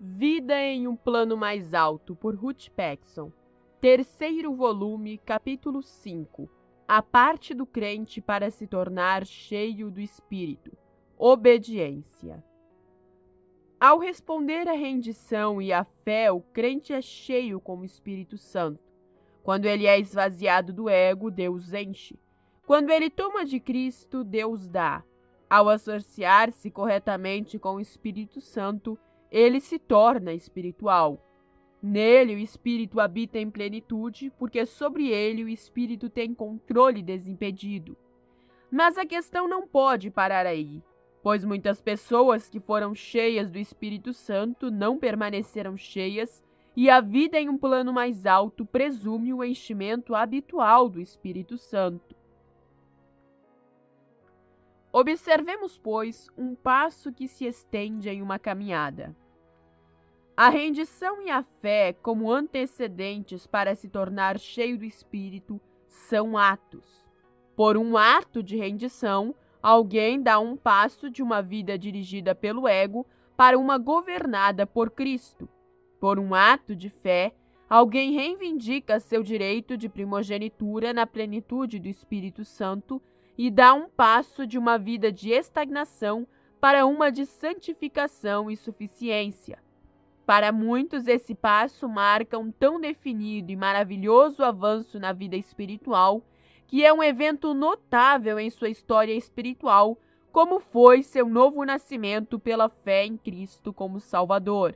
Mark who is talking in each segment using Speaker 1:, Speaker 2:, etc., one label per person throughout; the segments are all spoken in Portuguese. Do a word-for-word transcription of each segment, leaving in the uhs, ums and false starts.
Speaker 1: Vida em um Plano Mais Alto, por Ruth Paxson. Terceiro volume, capítulo cinco. A parte do crente para se tornar cheio do Espírito. Obediência. Ao responder à rendição e à fé, o crente é cheio com o Espírito Santo. Quando ele é esvaziado do ego, Deus enche. Quando ele toma de Cristo, Deus dá. Ao associar-se corretamente com o Espírito Santo, ele se torna espiritual. Nele o Espírito habita em plenitude, porque sobre ele o Espírito tem controle desimpedido. Mas a questão não pode parar aí, pois muitas pessoas que foram cheias do Espírito Santo não permaneceram cheias, e a vida em um plano mais alto presume o enchimento habitual do Espírito Santo. Observemos, pois, um passo que se estende em uma caminhada. A rendição e a fé, como antecedentes para se tornar cheio do Espírito, são atos. Por um ato de rendição, alguém dá um passo de uma vida dirigida pelo ego para uma governada por Cristo. Por um ato de fé, alguém reivindica seu direito de primogenitura na plenitude do Espírito Santo e dá um passo de uma vida de estagnação para uma de santificação e suficiência. Para muitos, esse passo marca um tão definido e maravilhoso avanço na vida espiritual que é um evento notável em sua história espiritual, como foi seu novo nascimento pela fé em Cristo como Salvador.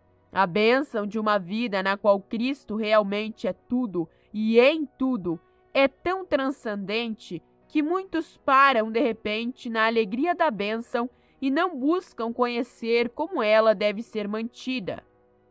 Speaker 1: A bênção de uma vida na qual Cristo realmente é tudo e em tudo é tão transcendente que muitos param de repente na alegria da bênção e não buscam conhecer como ela deve ser mantida.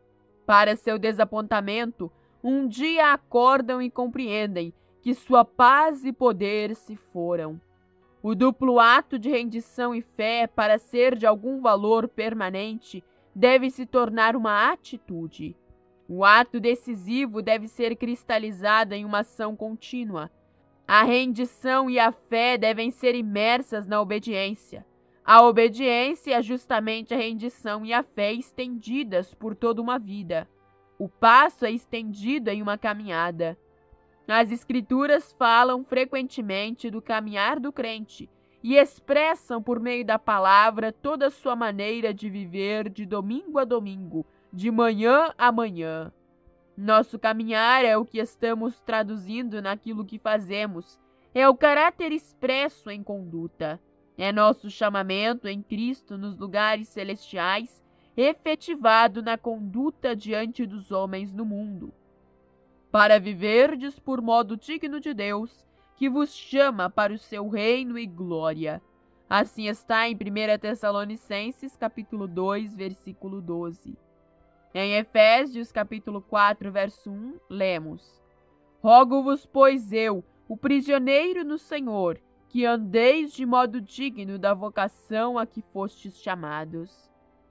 Speaker 1: Para seu desapontamento, um dia acordam e compreendem que sua paz e poder se foram. O duplo ato de rendição e fé, para ser de algum valor permanente, deve se tornar uma atitude. O ato decisivo deve ser cristalizado em uma ação contínua. A rendição e a fé devem ser imersas na obediência. A obediência é justamente a rendição e a fé estendidas por toda uma vida. O passo é estendido em uma caminhada. As Escrituras falam frequentemente do caminhar do crente e expressam por meio da palavra toda a sua maneira de viver de domingo a domingo, de manhã a manhã. Nosso caminhar é o que estamos traduzindo naquilo que fazemos, é o caráter expresso em conduta. É nosso chamamento em Cristo nos lugares celestiais, efetivado na conduta diante dos homens no mundo. Para viverdes por modo digno de Deus, que vos chama para o seu reino e glória. Assim está em primeira Tessalonicenses, capítulo dois, versículo doze. Em Efésios, capítulo quatro, verso um, lemos: Rogo-vos, pois eu, o prisioneiro no Senhor, que andeis de modo digno da vocação a que fostes chamados.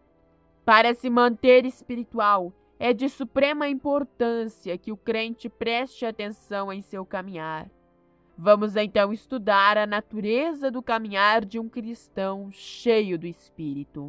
Speaker 1: Para se manter espiritual, é de suprema importância que o crente preste atenção em seu caminhar. Vamos então estudar a natureza do caminhar de um cristão cheio do Espírito.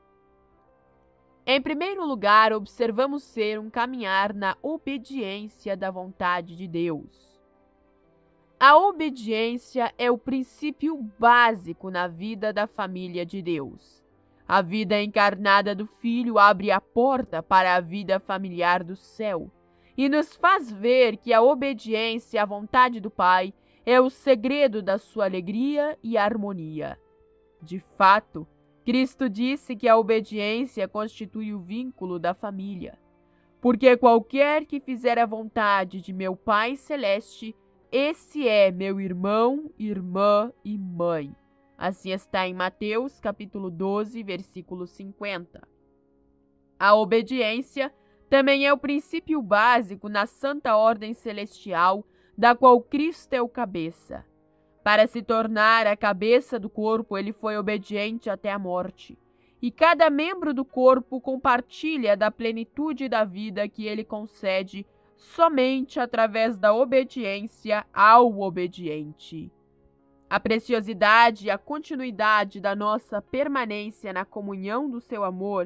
Speaker 1: Em primeiro lugar, observamos ser um caminhar na obediência da vontade de Deus. A obediência é o princípio básico na vida da família de Deus. A vida encarnada do Filho abre a porta para a vida familiar do céu e nos faz ver que a obediência à vontade do Pai é o segredo da sua alegria e harmonia. De fato, Cristo disse que a obediência constitui o vínculo da família. Porque qualquer que fizer a vontade de meu Pai Celeste, esse é meu irmão, irmã e mãe. Assim está em Mateus, capítulo doze, versículo cinquenta. A obediência também é o princípio básico na santa ordem celestial, da qual Cristo é o cabeça. Para se tornar a cabeça do corpo, ele foi obediente até a morte. E cada membro do corpo compartilha da plenitude da vida que ele concede somente através da obediência ao obediente. A preciosidade e a continuidade da nossa permanência na comunhão do seu amor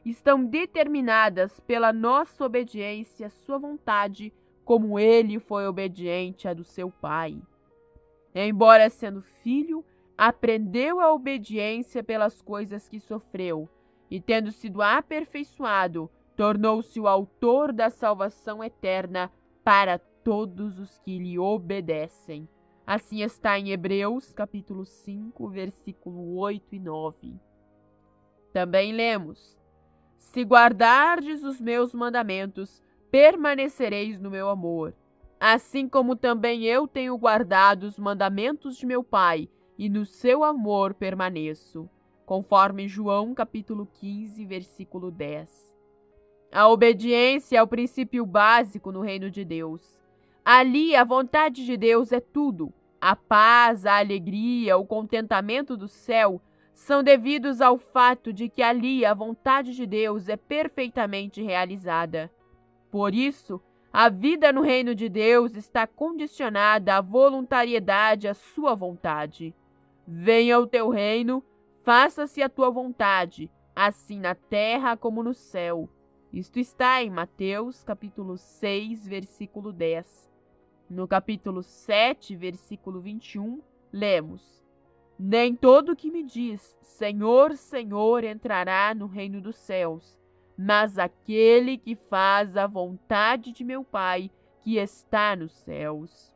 Speaker 1: estão determinadas pela nossa obediência à sua vontade, como ele foi obediente à do seu Pai. Embora sendo filho, aprendeu a obediência pelas coisas que sofreu, e tendo sido aperfeiçoado, tornou-se o autor da salvação eterna para todos os que lhe obedecem. Assim está em Hebreus, capítulo cinco, versículo oito e nove. Também lemos: Se guardardes os meus mandamentos, permanecereis no meu amor, assim como também eu tenho guardado os mandamentos de meu Pai, e no seu amor permaneço. Conforme João, capítulo quinze, versículo dez. A obediência é o princípio básico no reino de Deus. Ali, a vontade de Deus é tudo. A paz, a alegria, o contentamento do céu são devidos ao fato de que ali a vontade de Deus é perfeitamente realizada. Por isso, a vida no reino de Deus está condicionada à voluntariedade à sua vontade. Venha o teu reino, faça-se a tua vontade, assim na terra como no céu. Isto está em Mateus, capítulo seis, versículo dez. No capítulo sete, versículo vinte e um, lemos: Nem todo que me diz, Senhor, Senhor, entrará no reino dos céus, mas aquele que faz a vontade de meu Pai, que está nos céus.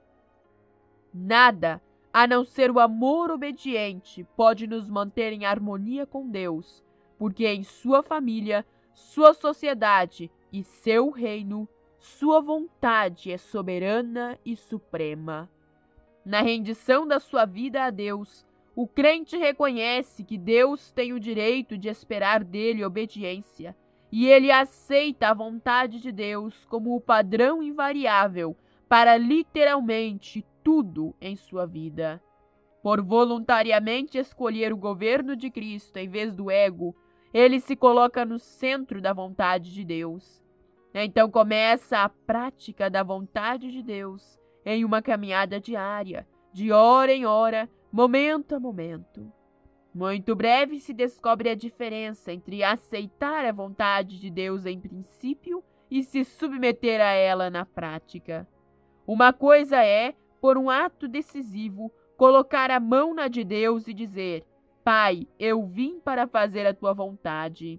Speaker 1: Nada, a não ser o amor obediente, pode nos manter em harmonia com Deus, porque em sua família, sua sociedade e seu reino, sua vontade é soberana e suprema. Na rendição da sua vida a Deus, o crente reconhece que Deus tem o direito de esperar dele obediência, e ele aceita a vontade de Deus como o padrão invariável para literalmente tudo em sua vida. Por voluntariamente escolher o governo de Cristo em vez do ego, ele se coloca no centro da vontade de Deus. Então começa a prática da vontade de Deus em uma caminhada diária, de hora em hora, momento a momento. Muito breve se descobre a diferença entre aceitar a vontade de Deus em princípio e se submeter a ela na prática. Uma coisa é, por um ato decisivo, colocar a mão na de Deus e dizer: Pai, eu vim para fazer a tua vontade.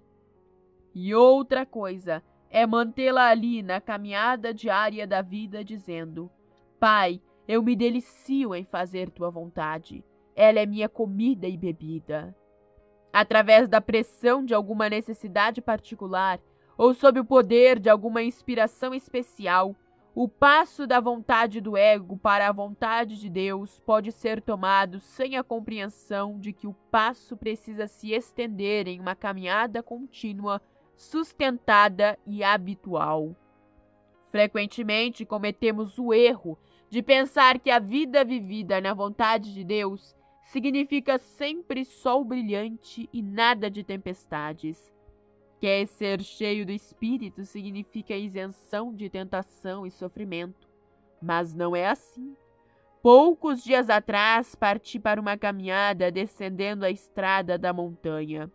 Speaker 1: E outra coisa é mantê-la ali na caminhada diária da vida, dizendo: Pai, eu me delicio em fazer tua vontade. Ela é minha comida e bebida. Através da pressão de alguma necessidade particular ou sob o poder de alguma inspiração especial, o passo da vontade do ego para a vontade de Deus pode ser tomado sem a compreensão de que o passo precisa se estender em uma caminhada contínua, sustentada e habitual. Frequentemente cometemos o erro de pensar que a vida vivida na vontade de Deus significa sempre sol brilhante e nada de tempestades. Quer ser cheio do Espírito significa isenção de tentação e sofrimento. Mas não é assim. Poucos dias atrás parti para uma caminhada descendendo a estrada da montanha.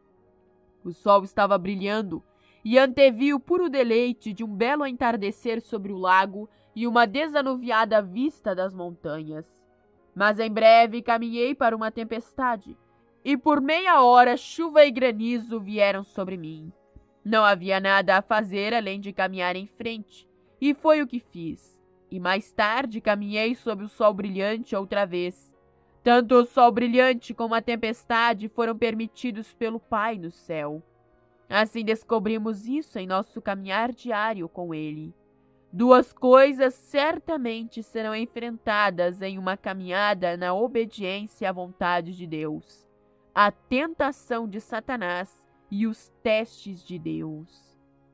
Speaker 1: O sol estava brilhando e antevi o puro deleite de um belo entardecer sobre o lago e uma desanuviada vista das montanhas. Mas em breve caminhei para uma tempestade, e por meia hora chuva e granizo vieram sobre mim. Não havia nada a fazer além de caminhar em frente, e foi o que fiz. E mais tarde caminhei sob o sol brilhante outra vez. Tanto o sol brilhante como a tempestade foram permitidos pelo Pai no céu. Assim descobrimos isso em nosso caminhar diário com Ele. Duas coisas certamente serão enfrentadas em uma caminhada na obediência à vontade de Deus: a tentação de Satanás e os testes de Deus.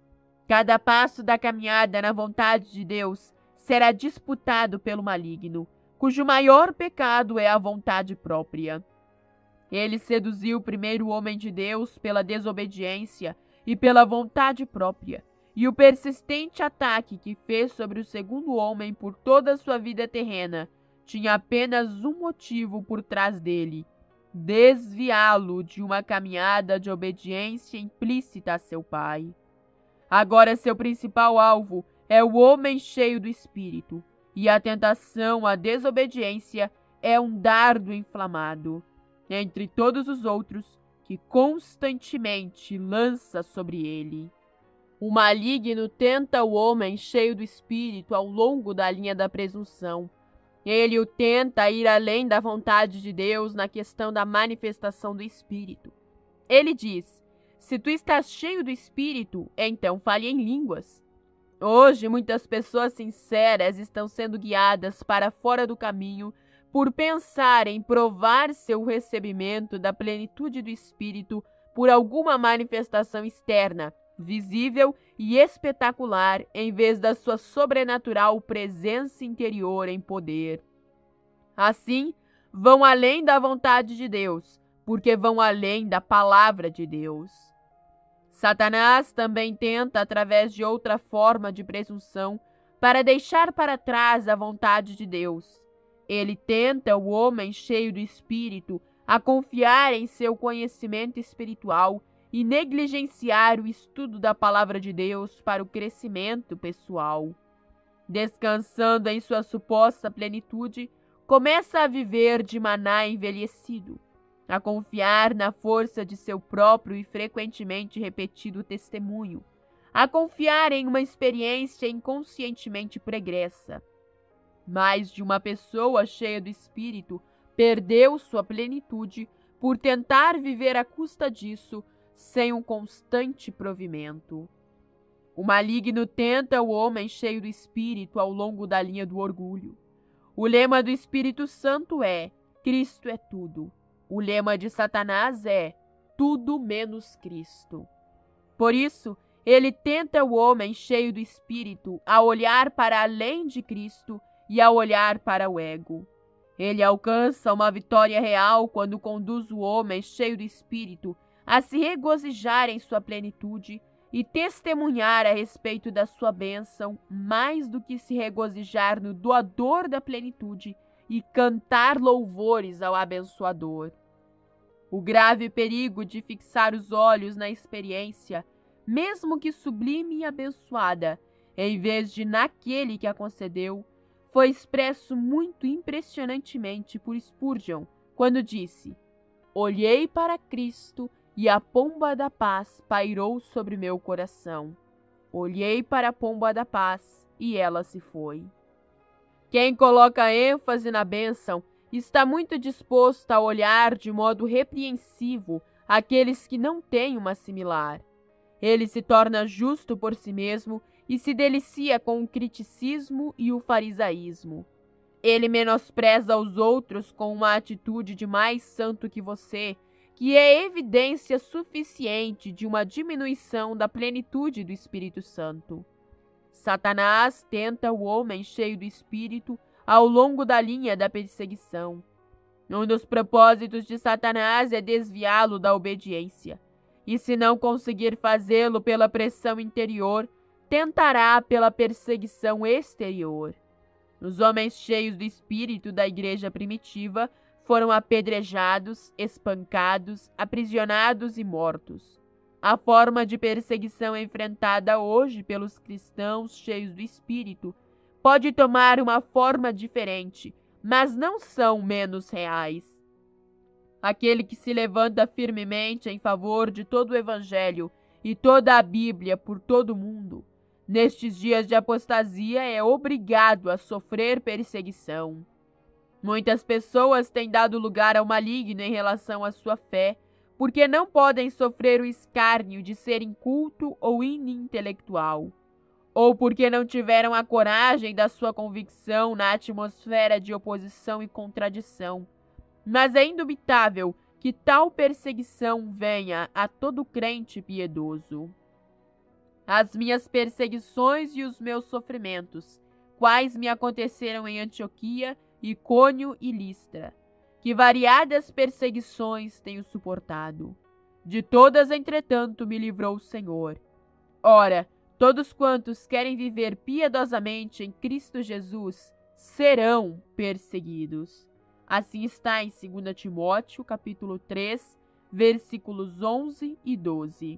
Speaker 1: Cada passo da caminhada na vontade de Deus será disputado pelo maligno, cujo maior pecado é a vontade própria. Ele seduziu o primeiro homem de Deus pela desobediência e pela vontade própria, e o persistente ataque que fez sobre o segundo homem por toda a sua vida terrena tinha apenas um motivo por trás dele: desviá-lo de uma caminhada de obediência implícita a seu pai. Agora seu principal alvo é o homem cheio do Espírito, e a tentação à desobediência é um dardo inflamado, entre todos os outros, que constantemente lança sobre ele. O maligno tenta o homem cheio do Espírito ao longo da linha da presunção. Ele o tenta ir além da vontade de Deus na questão da manifestação do Espírito. Ele diz: se tu estás cheio do Espírito, então fale em línguas. Hoje, muitas pessoas sinceras estão sendo guiadas para fora do caminho por pensar em provar seu recebimento da plenitude do Espírito por alguma manifestação externa, visível e espetacular, em vez da sua sobrenatural presença interior em poder. Assim, vão além da vontade de Deus, porque vão além da palavra de Deus. Satanás também tenta, através de outra forma de presunção, para deixar para trás a vontade de Deus. Ele tenta o homem cheio do Espírito a confiar em seu conhecimento espiritual e negligenciar o estudo da palavra de Deus para o crescimento pessoal. Descansando em sua suposta plenitude, começa a viver de maná envelhecido, a confiar na força de seu próprio e frequentemente repetido testemunho, a confiar em uma experiência inconscientemente pregressa. Mais de uma pessoa cheia do Espírito perdeu sua plenitude por tentar viver à custa disso, sem um constante provimento. O maligno tenta o homem cheio do Espírito ao longo da linha do orgulho. O lema do Espírito Santo é: Cristo é tudo. O lema de Satanás é: tudo menos Cristo. Por isso, ele tenta o homem cheio do Espírito a olhar para além de Cristo e a olhar para o ego. Ele alcança uma vitória real quando conduz o homem cheio do Espírito a se regozijar em sua plenitude e testemunhar a respeito da sua bênção mais do que se regozijar no doador da plenitude e cantar louvores ao abençoador. O grave perigo de fixar os olhos na experiência, mesmo que sublime e abençoada, em vez de naquele que a concedeu, foi expresso muito impressionantemente por Spurgeon, quando disse: olhei para Cristo e a pomba da paz pairou sobre meu coração. Olhei para a pomba da paz e ela se foi. Quem coloca ênfase na bênção está muito disposto a olhar de modo repreensivo aqueles que não têm uma similar. Ele se torna justo por si mesmo e se delicia com o criticismo e o farisaísmo. Ele menospreza os outros com uma atitude de mais santo que você, que é evidência suficiente de uma diminuição da plenitude do Espírito Santo. Satanás tenta o homem cheio do Espírito ao longo da linha da perseguição. Um dos propósitos de Satanás é desviá-lo da obediência, e se não conseguir fazê-lo pela pressão interior, tentará pela perseguição exterior. Os homens cheios do Espírito da igreja primitiva foram apedrejados, espancados, aprisionados e mortos. A forma de perseguição enfrentada hoje pelos cristãos cheios do Espírito pode tomar uma forma diferente, mas não são menos reais. Aquele que se levanta firmemente em favor de todo o Evangelho e toda a Bíblia por todo o mundo, nestes dias de apostasia é obrigado a sofrer perseguição. Muitas pessoas têm dado lugar ao maligno em relação à sua fé, porque não podem sofrer o escárnio de ser inculto ou inintelectual, ou porque não tiveram a coragem da sua convicção na atmosfera de oposição e contradição. Mas é indubitável que tal perseguição venha a todo crente piedoso. As minhas perseguições e os meus sofrimentos, quais me aconteceram em Antioquia, Icônio e Listra, que variadas perseguições tenho suportado. De todas, entretanto, me livrou o Senhor. Ora, todos quantos querem viver piedosamente em Cristo Jesus serão perseguidos. Assim está em segunda Timóteo, capítulo três, versículos onze e doze.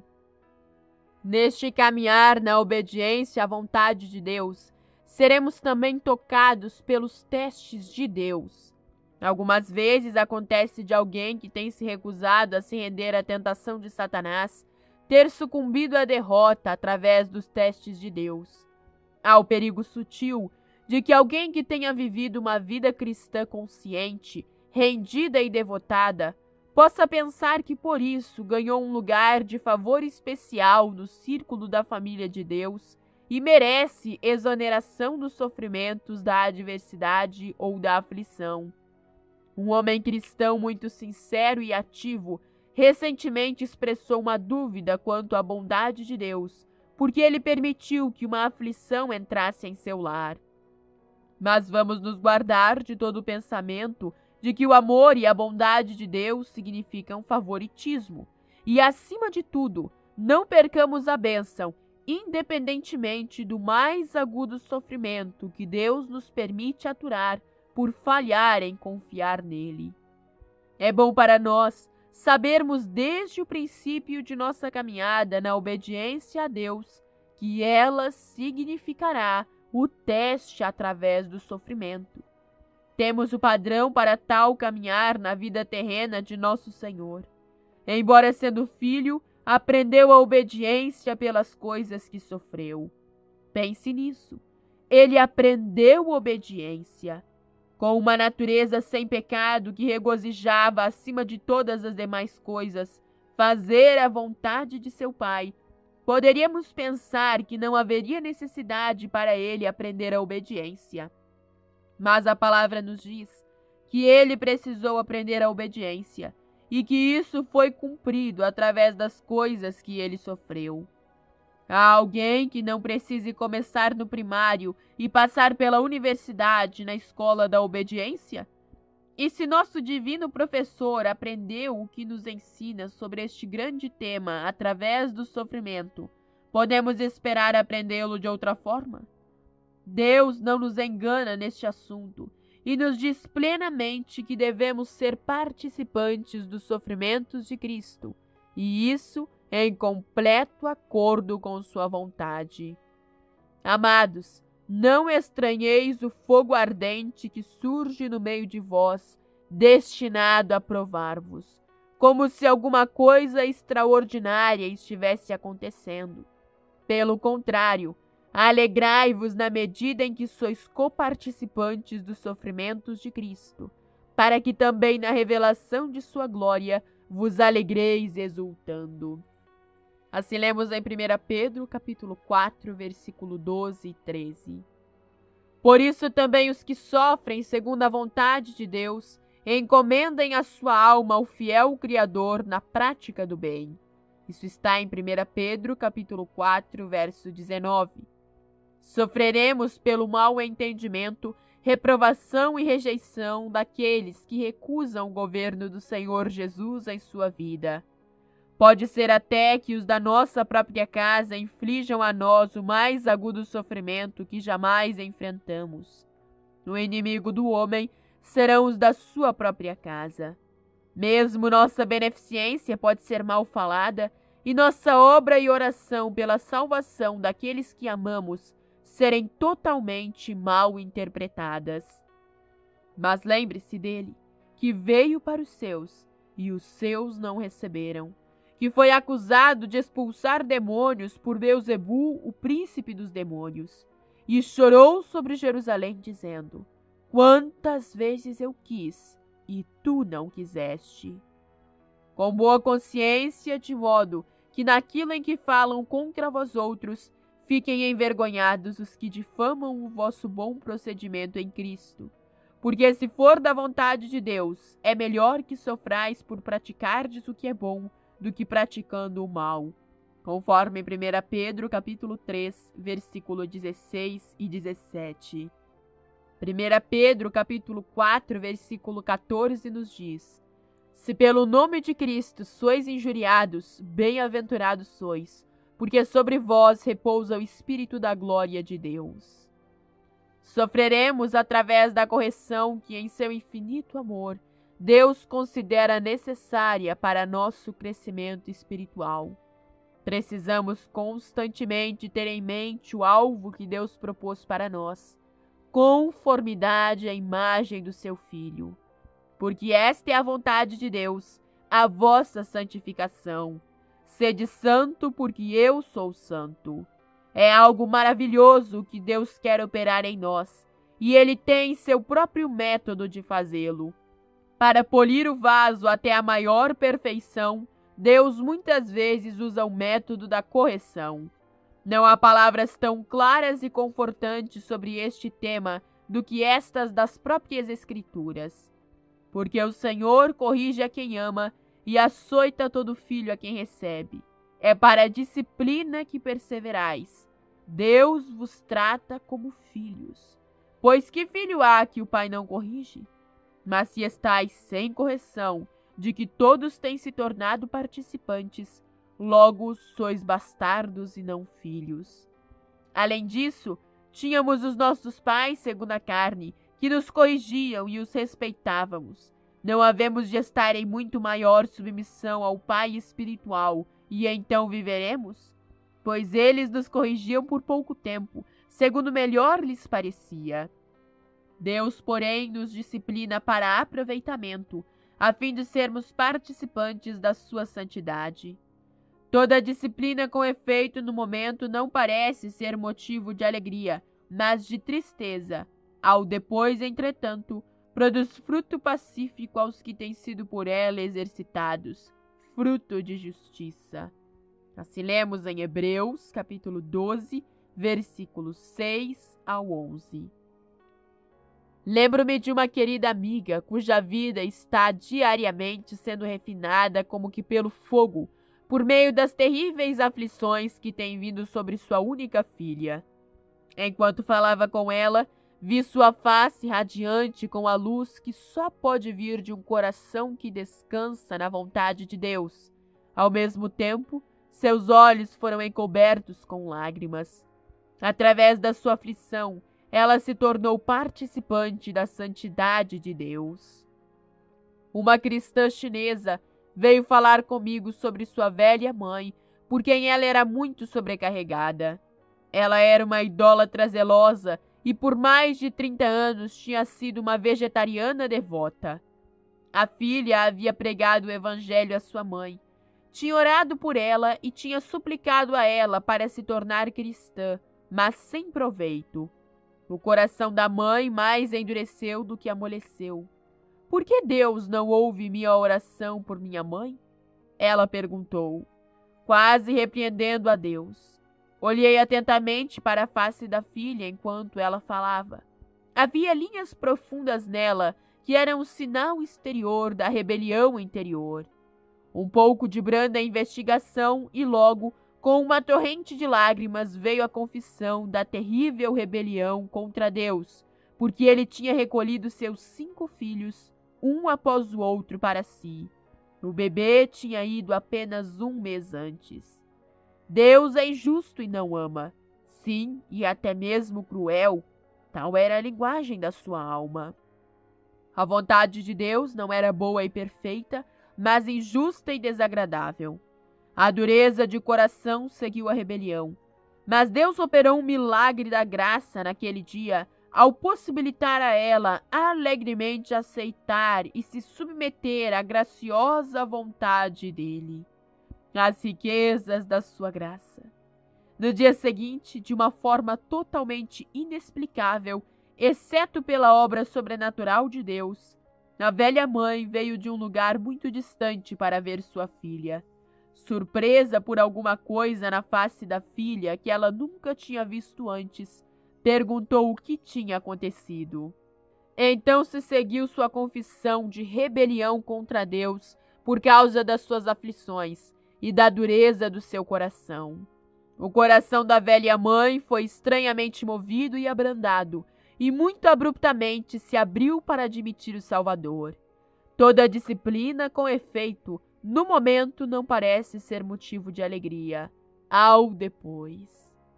Speaker 1: Neste caminhar na obediência à vontade de Deus, seremos também tocados pelos testes de Deus. Algumas vezes acontece de alguém que tem se recusado a se render à tentação de Satanás ter sucumbido à derrota através dos testes de Deus. Há o perigo sutil de que alguém que tenha vivido uma vida cristã consciente, rendida e devotada, possa pensar que por isso ganhou um lugar de favor especial no círculo da família de Deus e merece exoneração dos sofrimentos da adversidade ou da aflição. Um homem cristão muito sincero e ativo recentemente expressou uma dúvida quanto à bondade de Deus, porque ele permitiu que uma aflição entrasse em seu lar. Mas vamos nos guardar de todo o pensamento de que o amor e a bondade de Deus significam favoritismo. E, acima de tudo, não percamos a bênção, independentemente do mais agudo sofrimento que Deus nos permite aturar por falhar em confiar nele. É bom para nós sabermos desde o princípio de nossa caminhada na obediência a Deus que ela significará o teste através do sofrimento. Temos o padrão para tal caminhar na vida terrena de nosso Senhor. Embora sendo filho, aprendeu a obediência pelas coisas que sofreu. Pense nisso. Ele aprendeu obediência. Com uma natureza sem pecado que regozijava acima de todas as demais coisas, fazer a vontade de seu Pai, poderíamos pensar que não haveria necessidade para ele aprender a obediência. Mas a palavra nos diz que ele precisou aprender a obediência e que isso foi cumprido através das coisas que ele sofreu. Há alguém que não precise começar no primário e passar pela universidade na escola da obediência? E se nosso divino professor aprendeu o que nos ensina sobre este grande tema através do sofrimento, podemos esperar aprendê-lo de outra forma? Deus não nos engana neste assunto e nos diz plenamente que devemos ser participantes dos sofrimentos de Cristo, e isso em completo acordo com sua vontade. Amados, não estranheis o fogo ardente que surge no meio de vós, destinado a provar-vos, como se alguma coisa extraordinária estivesse acontecendo. Pelo contrário, alegrai-vos na medida em que sois coparticipantes dos sofrimentos de Cristo, para que também na revelação de sua glória vos alegreis exultando. Assim lemos em primeira Pedro, capítulo quatro, versículo doze e treze. Por isso também os que sofrem segundo a vontade de Deus, encomendem a sua alma ao fiel Criador na prática do bem. Isso está em primeira Pedro, capítulo quatro, verso dezenove. Sofreremos pelo mau entendimento, reprovação e rejeição daqueles que recusam o governo do Senhor Jesus em sua vida. Pode ser até que os da nossa própria casa inflijam a nós o mais agudo sofrimento que jamais enfrentamos. O inimigo do homem serão os da sua própria casa. Mesmo nossa beneficência pode ser mal falada e nossa obra e oração pela salvação daqueles que amamos serem totalmente mal interpretadas. Mas lembre-se dele, que veio para os seus e os seus não receberam, que foi acusado de expulsar demônios por Beelzebu, o príncipe dos demônios, e chorou sobre Jerusalém, dizendo: quantas vezes eu quis, e tu não quiseste. Com boa consciência, de modo que naquilo em que falam contra vós outros, fiquem envergonhados os que difamam o vosso bom procedimento em Cristo. Porque se for da vontade de Deus, é melhor que sofrais por praticardes o que é bom, do que praticando o mal, conforme primeira Pedro, capítulo três, versículo dezesseis e dezessete. primeira Pedro, capítulo quatro, versículo quatorze, nos diz: se pelo nome de Cristo sois injuriados, bem-aventurados sois, porque sobre vós repousa o Espírito da glória de Deus. Sofreremos através da correção que, em seu infinito amor, Deus considera necessária para nosso crescimento espiritual. Precisamos constantemente ter em mente o alvo que Deus propôs para nós, conformidade à imagem do seu Filho. Porque esta é a vontade de Deus, a vossa santificação. Sede santo, porque eu sou santo. É algo maravilhoso que Deus quer operar em nós, e Ele tem seu próprio método de fazê-lo. Para polir o vaso até a maior perfeição, Deus muitas vezes usa o método da correção. Não há palavras tão claras e confortantes sobre este tema do que estas das próprias Escrituras. Porque o Senhor corrige a quem ama e açoita todo filho a quem recebe. É para a disciplina que perseverais. Deus vos trata como filhos. Pois que filho há que o pai não corrige? Mas se estáis sem correção, de que todos têm se tornado participantes, logo sois bastardos e não filhos. Além disso, tínhamos os nossos pais segundo a carne, que nos corrigiam e os respeitávamos. Não havemos de estar em muito maior submissão ao Pai espiritual, e então viveremos? Pois eles nos corrigiam por pouco tempo, segundo melhor lhes parecia. Deus, porém, nos disciplina para aproveitamento, a fim de sermos participantes da sua santidade. Toda disciplina com efeito no momento não parece ser motivo de alegria, mas de tristeza. Ao depois, entretanto, produz fruto pacífico aos que têm sido por ela exercitados, fruto de justiça. Assim lemos em Hebreus, capítulo doze, versículos seis ao onze. Lembro-me de uma querida amiga cuja vida está diariamente sendo refinada como que pelo fogo, por meio das terríveis aflições que têm vindo sobre sua única filha. Enquanto falava com ela, vi sua face radiante com a luz que só pode vir de um coração que descansa na vontade de Deus. Ao mesmo tempo, seus olhos foram encobertos com lágrimas. Através da sua aflição, ela se tornou participante da santidade de Deus. Uma cristã chinesa veio falar comigo sobre sua velha mãe, por quem ela era muito sobrecarregada. Ela era uma idólatra zelosa e por mais de trinta anos tinha sido uma vegetariana devota. A filha havia pregado o evangelho à sua mãe, tinha orado por ela e tinha suplicado a ela para se tornar cristã, mas sem proveito. O coração da mãe mais endureceu do que amoleceu. Por que Deus não ouve minha oração por minha mãe? Ela perguntou, quase repreendendo a Deus. Olhei atentamente para a face da filha enquanto ela falava. Havia linhas profundas nela que eram o sinal exterior da rebelião interior. Um pouco de branda investigação e logo, com uma torrente de lágrimas, veio a confissão da terrível rebelião contra Deus, porque ele tinha recolhido seus cinco filhos, um após o outro, para si. O bebê tinha ido apenas um mês antes. Deus é injusto e não ama. Sim, e até mesmo cruel. Tal era a linguagem da sua alma. A vontade de Deus não era boa e perfeita, mas injusta e desagradável. A dureza de coração seguiu a rebelião. Mas Deus operou um milagre da graça naquele dia, ao possibilitar a ela alegremente aceitar e se submeter à graciosa vontade dele, às riquezas da sua graça. No dia seguinte, de uma forma totalmente inexplicável, exceto pela obra sobrenatural de Deus, a velha mãe veio de um lugar muito distante para ver sua filha. Surpresa por alguma coisa na face da filha que ela nunca tinha visto antes, perguntou o que tinha acontecido. Então se seguiu sua confissão de rebelião contra Deus por causa das suas aflições e da dureza do seu coração. O coração da velha mãe foi estranhamente movido e abrandado, e muito abruptamente se abriu para admitir o Salvador. Toda a disciplina, com efeito, no momento não parece ser motivo de alegria. Ao depois.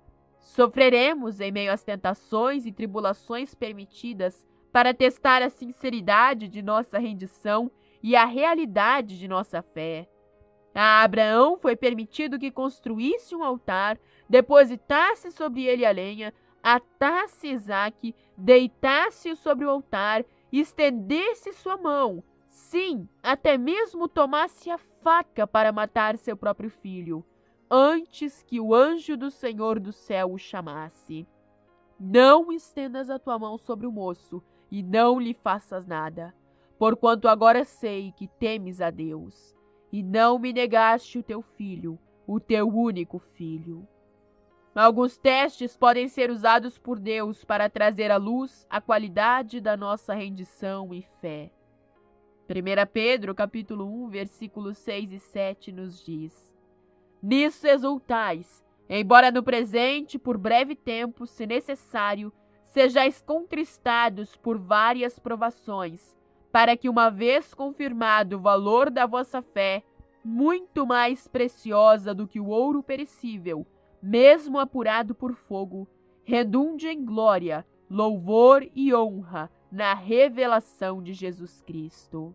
Speaker 1: Sofreremos em meio às tentações e tribulações permitidas para testar a sinceridade de nossa rendição e a realidade de nossa fé. A Abraão foi permitido que construísse um altar, depositasse sobre ele a lenha, atasse Isaque, deitasse-o sobre o altar, estendesse sua mão, sim, até mesmo tomasse a faca para matar seu próprio filho, antes que o anjo do Senhor do céu o chamasse. Não estendas a tua mão sobre o moço, e não lhe faças nada, porquanto agora sei que temes a Deus, e não me negaste o teu filho, o teu único filho. Alguns testes podem ser usados por Deus para trazer à luz a qualidade da nossa rendição e fé. primeira Pedro, capítulo um, versículos seis e sete nos diz: Nisso exultais, embora no presente, por breve tempo, se necessário, sejais contristados por várias provações, para que, uma vez confirmado o valor da vossa fé, muito mais preciosa do que o ouro perecível, mesmo apurado por fogo, redunde em glória, louvor e honra na revelação de Jesus Cristo.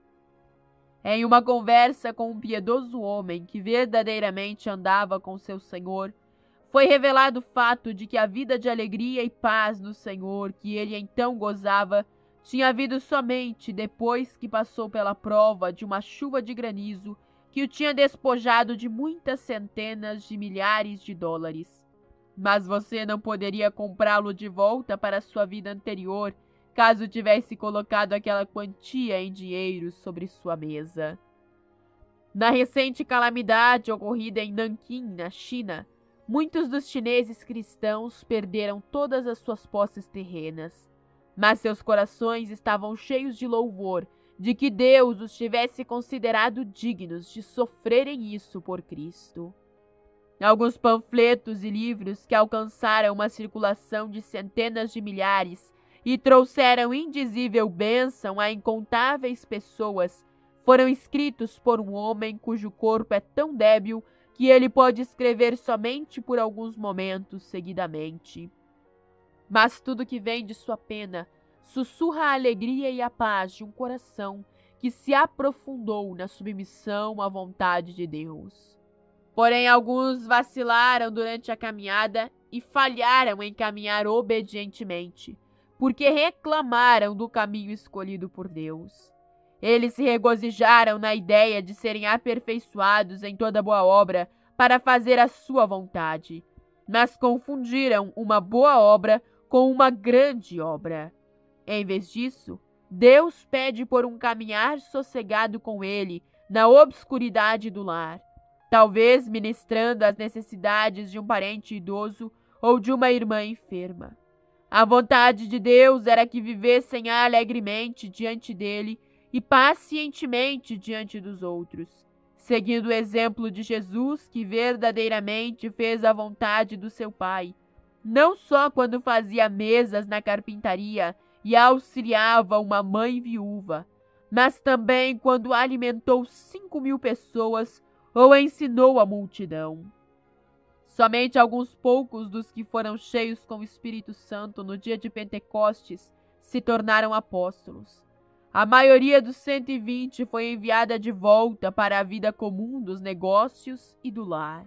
Speaker 1: Em uma conversa com um piedoso homem que verdadeiramente andava com seu Senhor, foi revelado o fato de que a vida de alegria e paz no Senhor que ele então gozava tinha havido somente depois que passou pela prova de uma chuva de granizo que o tinha despojado de muitas centenas de milhares de dólares. Mas você não poderia comprá-lo de volta para a sua vida anterior, caso tivesse colocado aquela quantia em dinheiro sobre sua mesa. Na recente calamidade ocorrida em Nanquim, na China, muitos dos chineses cristãos perderam todas as suas posses terrenas, mas seus corações estavam cheios de louvor de que Deus os tivesse considerado dignos de sofrerem isso por Cristo. Alguns panfletos e livros que alcançaram uma circulação de centenas de milhares e trouxeram indizível bênção a incontáveis pessoas foram escritos por um homem cujo corpo é tão débil que ele pode escrever somente por alguns momentos seguidamente. Mas tudo que vem de sua pena sussurra a alegria e a paz de um coração que se aprofundou na submissão à vontade de Deus. Porém, alguns vacilaram durante a caminhada e falharam em caminhar obedientemente, porque reclamaram do caminho escolhido por Deus. Eles se regozijaram na ideia de serem aperfeiçoados em toda boa obra para fazer a sua vontade, mas confundiram uma boa obra com uma grande obra. Em vez disso, Deus pede por um caminhar sossegado com Ele na obscuridade do lar, talvez ministrando às necessidades de um parente idoso ou de uma irmã enferma. A vontade de Deus era que vivessem alegremente diante dele e pacientemente diante dos outros, seguindo o exemplo de Jesus, que verdadeiramente fez a vontade do seu Pai, não só quando fazia mesas na carpintaria e auxiliava uma mãe viúva, mas também quando alimentou cinco mil pessoas ou ensinou a multidão. Somente alguns poucos dos que foram cheios com o Espírito Santo no dia de Pentecostes se tornaram apóstolos. A maioria dos cento e vinte foi enviada de volta para a vida comum dos negócios e do lar.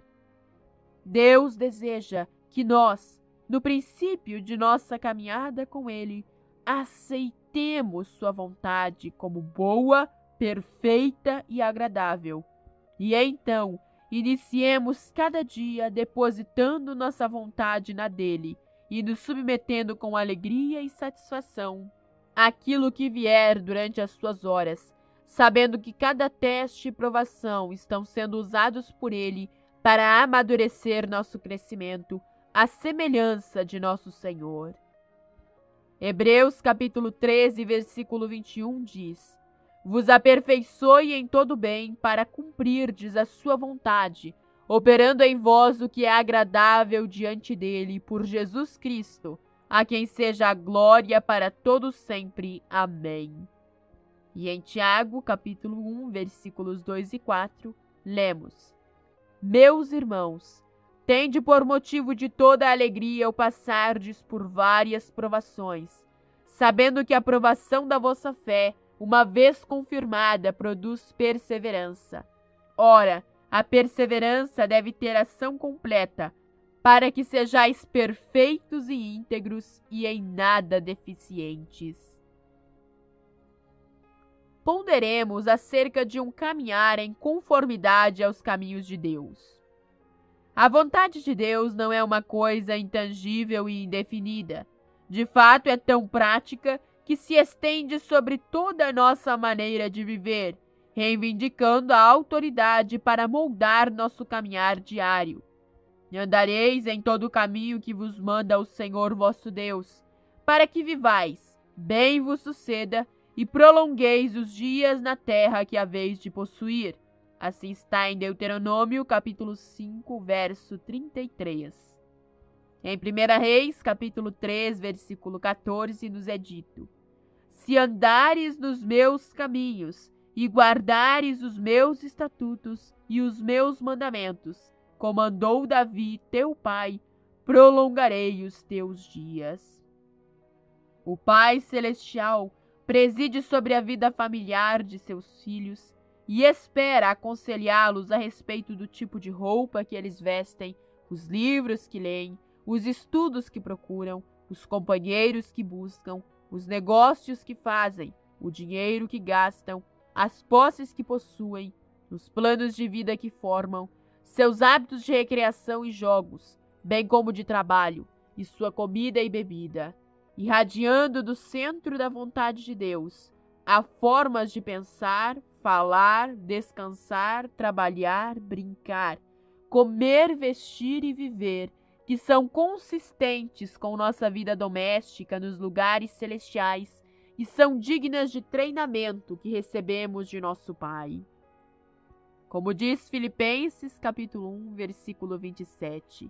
Speaker 1: Deus deseja que nós, no princípio de nossa caminhada com Ele, aceitemos sua vontade como boa, perfeita e agradável. E então, iniciemos cada dia depositando nossa vontade na dele e nos submetendo com alegria e satisfação àquilo que vier durante as suas horas, sabendo que cada teste e provação estão sendo usados por ele para amadurecer nosso crescimento à semelhança de nosso Senhor. Hebreus capítulo treze, versículo vinte e um diz: Vos aperfeiçoe em todo bem para cumprirdes a sua vontade, operando em vós o que é agradável diante dele, por Jesus Cristo, a quem seja a glória para todos sempre. Amém. E em Tiago, capítulo um, versículos dois e quatro, lemos: Meus irmãos, Tende por motivo de toda alegria o passardes por várias provações, sabendo que a provação da vossa fé, uma vez confirmada, produz perseverança. Ora, a perseverança deve ter ação completa, para que sejais perfeitos e íntegros e em nada deficientes. Ponderemos acerca de um caminhar em conformidade aos caminhos de Deus. A vontade de Deus não é uma coisa intangível e indefinida. De fato, é tão prática que se estende sobre toda a nossa maneira de viver, reivindicando a autoridade para moldar nosso caminhar diário. Andareis em todo o caminho que vos manda o Senhor vosso Deus, para que vivais, bem vos suceda, e prolongueis os dias na terra que haveis de possuir. Assim está em Deuteronômio, capítulo cinco, verso trinta e três. Em primeira Reis, capítulo três, versículo quatorze, nos é dito: Se andares nos meus caminhos e guardares os meus estatutos e os meus mandamentos, como mandou Davi, teu pai, prolongarei os teus dias. O Pai Celestial preside sobre a vida familiar de seus filhos e espera aconselhá-los a respeito do tipo de roupa que eles vestem, os livros que leem, os estudos que procuram, os companheiros que buscam, os negócios que fazem, o dinheiro que gastam, as posses que possuem, os planos de vida que formam, seus hábitos de recreação e jogos, bem como de trabalho, e sua comida e bebida. Irradiando do centro da vontade de Deus, há formas de pensar, falar, descansar, trabalhar, brincar, comer, vestir e viver, que são consistentes com nossa vida doméstica nos lugares celestiais e são dignas de treinamento que recebemos de nosso Pai. Como diz Filipenses, capítulo um, versículo vinte e sete,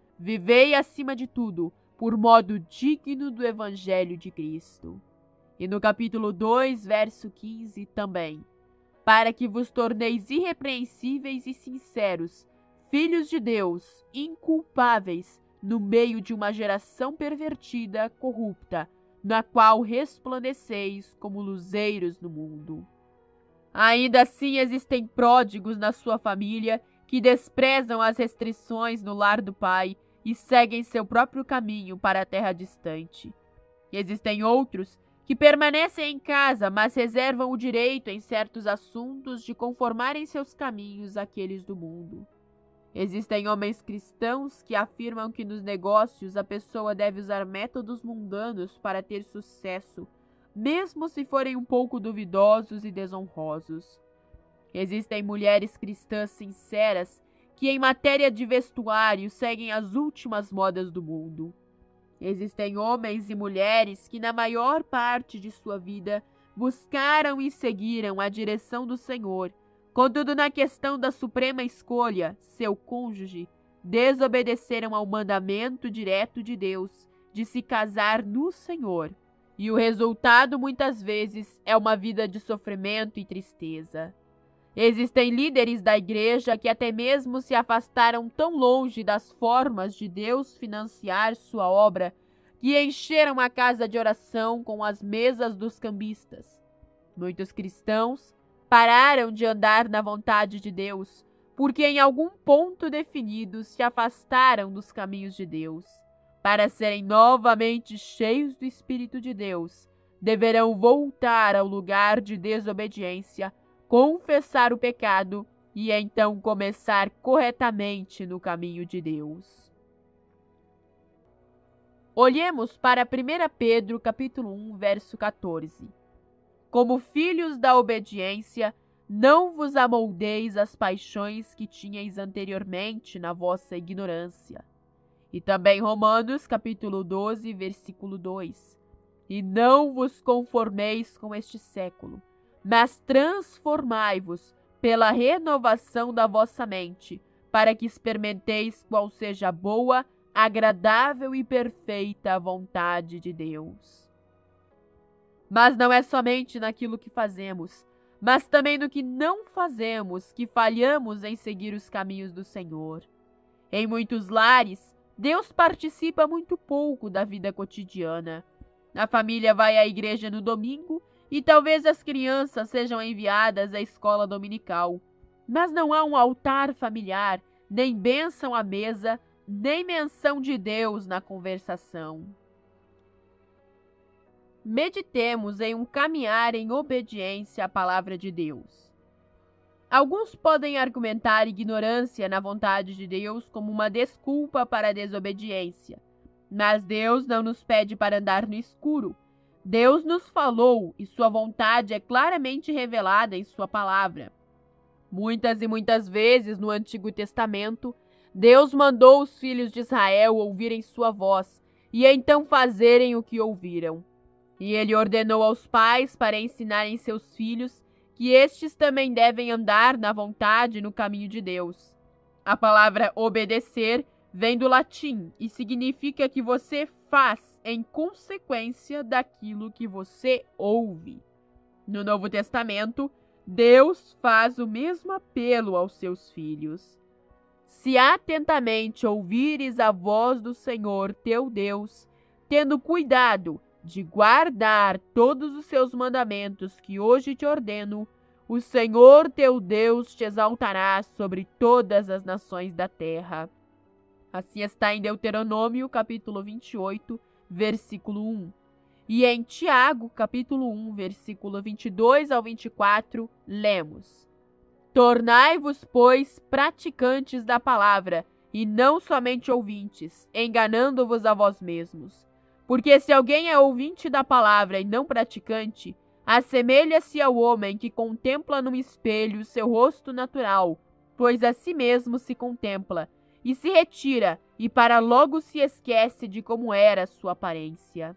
Speaker 1: vivei acima de tudo por modo digno do Evangelho de Cristo. E no capítulo dois, verso quinze, também, para que vos torneis irrepreensíveis e sinceros, filhos de Deus, inculpáveis, no meio de uma geração pervertida, corrupta, na qual resplandeceis como luzeiros no mundo. Ainda assim existem pródigos na sua família que desprezam as restrições no lar do pai e seguem seu próprio caminho para a terra distante. Existem outros que permanecem em casa, mas reservam o direito em certos assuntos de conformarem seus caminhos àqueles do mundo. Existem homens cristãos que afirmam que nos negócios a pessoa deve usar métodos mundanos para ter sucesso, mesmo se forem um pouco duvidosos e desonrosos. Existem mulheres cristãs sinceras que, em matéria de vestuário, seguem as últimas modas do mundo. Existem homens e mulheres que, na maior parte de sua vida, buscaram e seguiram a direção do Senhor, contudo, na questão da suprema escolha, seu cônjuge, desobedeceram ao mandamento direto de Deus de se casar no Senhor, e o resultado, muitas vezes, é uma vida de sofrimento e tristeza. Existem líderes da igreja que até mesmo se afastaram tão longe das formas de Deus financiar sua obra que encheram a casa de oração com as mesas dos cambistas. Muitos cristãos pararam de andar na vontade de Deus porque em algum ponto definido se afastaram dos caminhos de Deus. Para serem novamente cheios do Espírito de Deus, deverão voltar ao lugar de desobediência, confessar o pecado e então começar corretamente no caminho de Deus. Olhemos para primeira Pedro, capítulo um, verso quatorze. Como filhos da obediência, não vos amoldeis às paixões que tinhais anteriormente na vossa ignorância. E também Romanos, capítulo doze, versículo dois. E não vos conformeis com este século, mas transformai-vos pela renovação da vossa mente, para que experimenteis qual seja a boa, agradável e perfeita vontade de Deus. Mas não é somente naquilo que fazemos, mas também no que não fazemos que falhamos em seguir os caminhos do Senhor. Em muitos lares, Deus participa muito pouco da vida cotidiana. A família vai à igreja no domingo e talvez as crianças sejam enviadas à escola dominical. Mas não há um altar familiar, nem bênção à mesa, nem menção de Deus na conversação. Meditemos em um caminhar em obediência à palavra de Deus. Alguns podem argumentar ignorância na vontade de Deus como uma desculpa para a desobediência. Mas Deus não nos pede para andar no escuro. Deus nos falou e sua vontade é claramente revelada em sua palavra. Muitas e muitas vezes no Antigo Testamento, Deus mandou os filhos de Israel ouvirem sua voz e então fazerem o que ouviram. E ele ordenou aos pais para ensinarem seus filhos que estes também devem andar na vontade e no caminho de Deus. A palavra obedecer vem do latim e significa que você faz em consequência daquilo que você ouve. No Novo Testamento, Deus faz o mesmo apelo aos seus filhos. Se atentamente ouvires a voz do Senhor teu Deus, tendo cuidado de guardar todos os seus mandamentos que hoje te ordeno, o Senhor teu Deus te exaltará sobre todas as nações da terra. Assim está em Deuteronômio, capítulo vinte e oito, versículo um. E em Tiago, capítulo um, versículo vinte e dois ao vinte e quatro, lemos: Tornai-vos, pois, praticantes da palavra, e não somente ouvintes, enganando-vos a vós mesmos. Porque se alguém é ouvinte da palavra e não praticante, assemelha-se ao homem que contempla num espelho seu rosto natural, pois a si mesmo se contempla, e se retira, e para logo se esquece de como era sua aparência.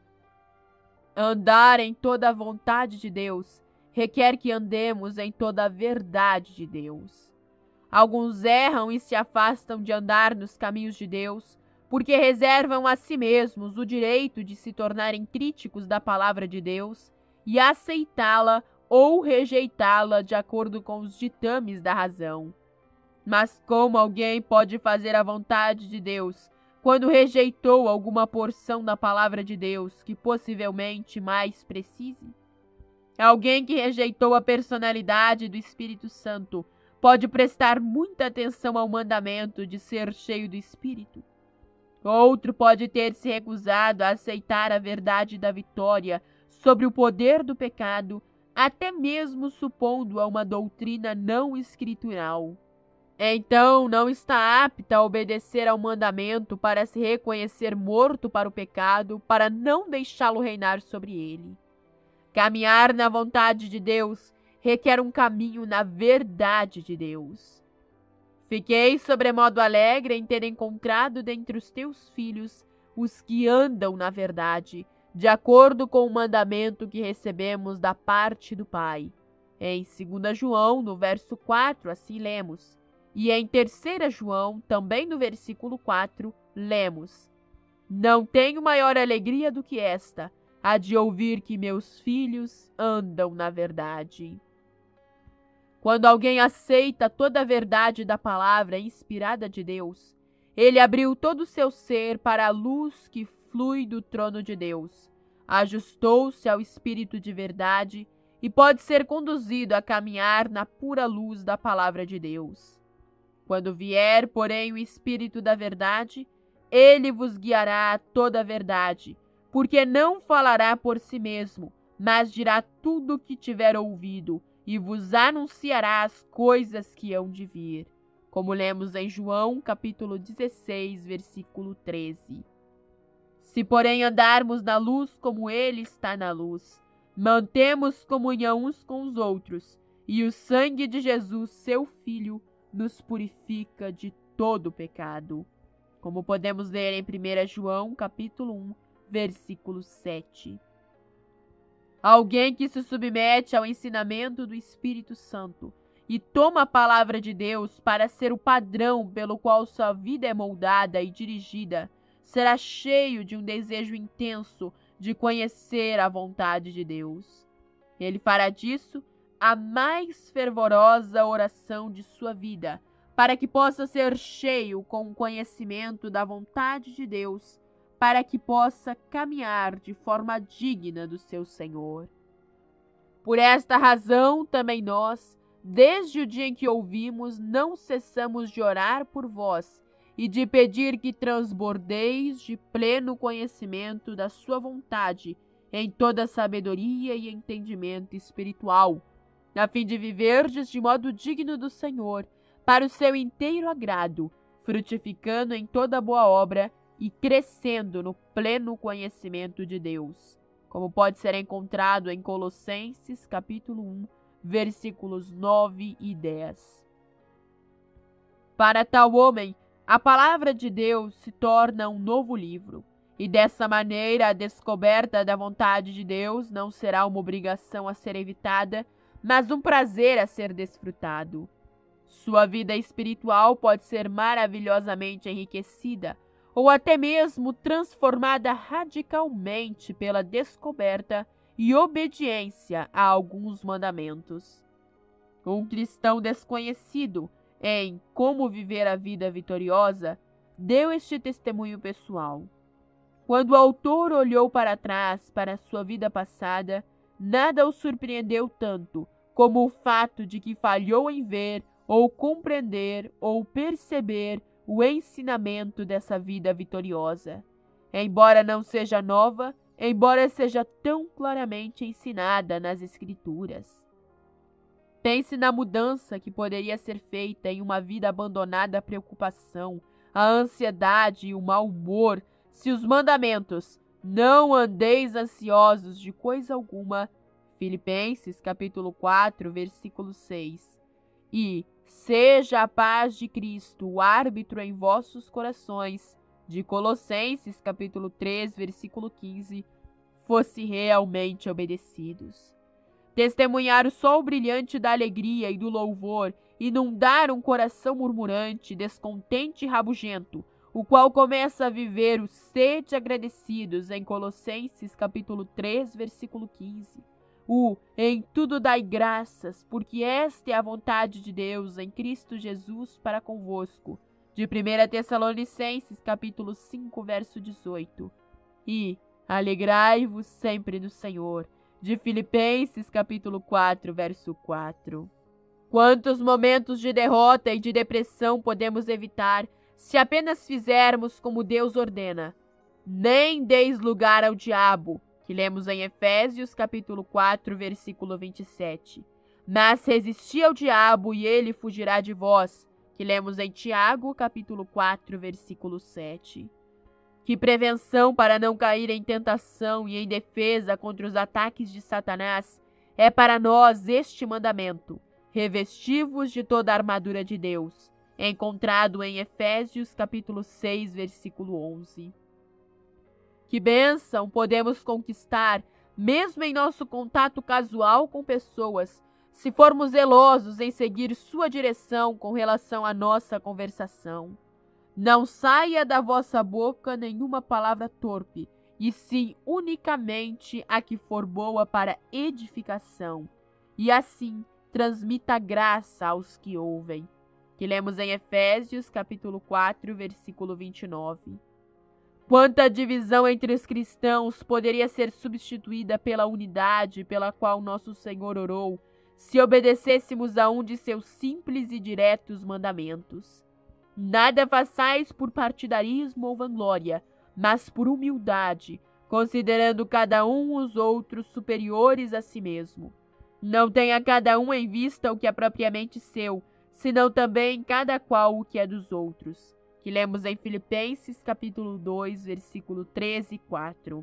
Speaker 1: Andar em toda a vontade de Deus requer que andemos em toda a verdade de Deus. Alguns erram e se afastam de andar nos caminhos de Deus, porque reservam a si mesmos o direito de se tornarem críticos da palavra de Deus e aceitá-la ou rejeitá-la de acordo com os ditames da razão. Mas como alguém pode fazer a vontade de Deus quando rejeitou alguma porção da palavra de Deus que possivelmente mais precise? Alguém que rejeitou a personalidade do Espírito Santo pode prestar muita atenção ao mandamento de ser cheio do Espírito. Outro pode ter se recusado a aceitar a verdade da vitória sobre o poder do pecado, até mesmo supondo-a uma doutrina não escritural. Então não está apta a obedecer ao mandamento para se reconhecer morto para o pecado, para não deixá-lo reinar sobre ele. Caminhar na vontade de Deus requer um caminho na verdade de Deus. Fiquei sobremodo alegre em ter encontrado dentre os teus filhos os que andam na verdade, de acordo com o mandamento que recebemos da parte do Pai. Em segunda João, no verso quatro, assim lemos. E em terceira João, também no versículo quatro, lemos: Não tenho maior alegria do que esta, a de ouvir que meus filhos andam na verdade. Quando alguém aceita toda a verdade da palavra inspirada de Deus, ele abriu todo o seu ser para a luz que flui do trono de Deus, ajustou-se ao Espírito de verdade e pode ser conduzido a caminhar na pura luz da palavra de Deus. Quando vier, porém, o Espírito da verdade, ele vos guiará a toda a verdade, porque não falará por si mesmo, mas dirá tudo o que tiver ouvido, e vos anunciará as coisas que hão de vir. Como lemos em João, capítulo dezesseis, versículo treze. Se, porém, andarmos na luz como ele está na luz, mantemos comunhão uns com os outros, e o sangue de Jesus, seu Filho, nos purifica de todo pecado. Como podemos ler em primeira João, capítulo um, versículo sete. Alguém que se submete ao ensinamento do Espírito Santo e toma a palavra de Deus para ser o padrão pelo qual sua vida é moldada e dirigida, será cheio de um desejo intenso de conhecer a vontade de Deus. Ele fará disso a mais fervorosa oração de sua vida, para que possa ser cheio com o conhecimento da vontade de Deus, para que possa caminhar de forma digna do seu Senhor. Por esta razão, também nós, desde o dia em que ouvimos, não cessamos de orar por vós e de pedir que transbordeis de pleno conhecimento da sua vontade em toda sabedoria e entendimento espiritual, a fim de viverdes de modo digno do Senhor, para o seu inteiro agrado, frutificando em toda boa obra e crescendo no pleno conhecimento de Deus, como pode ser encontrado em Colossenses capítulo um, versículos nove e dez. Para tal homem, a palavra de Deus se torna um novo livro, e dessa maneira a descoberta da vontade de Deus não será uma obrigação a ser evitada, mas um prazer a ser desfrutado. Sua vida espiritual pode ser maravilhosamente enriquecida, ou até mesmo transformada radicalmente pela descoberta e obediência a alguns mandamentos. Um cristão desconhecido em como viver a vida vitoriosa deu este testemunho pessoal. Quando o autor olhou para trás para a sua vida passada, nada o surpreendeu tanto como o fato de que falhou em ver ou compreender ou perceber o ensinamento dessa vida vitoriosa. Embora não seja nova, embora seja tão claramente ensinada nas Escrituras. Pense na mudança que poderia ser feita em uma vida abandonada à preocupação, à ansiedade e o mau humor, se os mandamentos "não andeis ansiosos de coisa alguma", Filipenses capítulo quatro, versículo seis, e "seja a paz de Cristo o árbitro em vossos corações", de Colossenses capítulo três, versículo quinze, fosse realmente obedecidos. Testemunhar o sol brilhante da alegria e do louvor, inundar um coração murmurante, descontente e rabugento, o qual começa a viver os sede agradecidos em Colossenses capítulo três, versículo quinze. O "em tudo dai graças, porque esta é a vontade de Deus em Cristo Jesus para convosco", de primeira Tessalonicenses capítulo cinco, verso dezoito. E "alegrai-vos sempre no Senhor", de Filipenses capítulo quatro, verso quatro. Quantos momentos de derrota e de depressão podemos evitar se apenas fizermos como Deus ordena? Nem deis lugar ao diabo, que lemos em Efésios capítulo quatro, versículo vinte e sete. Mas resisti ao diabo e ele fugirá de vós, que lemos em Tiago capítulo quatro, versículo sete. Que prevenção para não cair em tentação e em defesa contra os ataques de Satanás é para nós este mandamento: revesti-vos de toda a armadura de Deus, encontrado em Efésios capítulo seis, versículo onze. Que bênção podemos conquistar, mesmo em nosso contato casual com pessoas, se formos zelosos em seguir sua direção com relação à nossa conversação. Não saia da vossa boca nenhuma palavra torpe, e sim unicamente a que for boa para edificação, e assim transmita graça aos que ouvem. Que lemos em Efésios capítulo quatro, versículo vinte e nove. Quanta divisão entre os cristãos poderia ser substituída pela unidade pela qual nosso Senhor orou, se obedecêssemos a um de seus simples e diretos mandamentos. Nada façais por partidarismo ou vanglória, mas por humildade, considerando cada um os outros superiores a si mesmo. Não tenha cada um em vista o que é propriamente seu, senão também cada qual o que é dos outros. Que lemos em Filipenses capítulo dois, versículo treze e quatro.